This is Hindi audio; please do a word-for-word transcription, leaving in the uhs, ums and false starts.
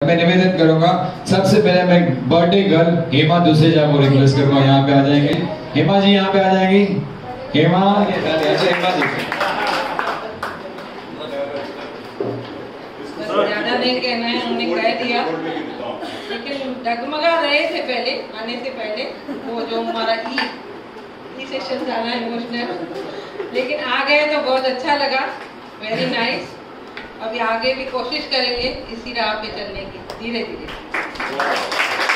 मैं निवेदन करूंगा सबसे पहले मैं बर्थडे गर्ल हेमा दुसेजा को रिक्वेस्ट करूंगा, यहाँ पे आ जाएंगे। हेमा जी यहाँ पे आ जाएंगी। हेमा हेमा जी ज्यादा नहीं कहना है, उन्होंने कह दिया, लेकिन डगमगा रहे थे पहले आने से पहले। वो जो हमारा ई ई सेशन था ना इमोशनल, लेकिन आ गए तो बहुत अच्छा लगा, वेरी नाइस। अभी आगे भी कोशिश करेंगे इसी राह पे चलने की, धीरे धीरे।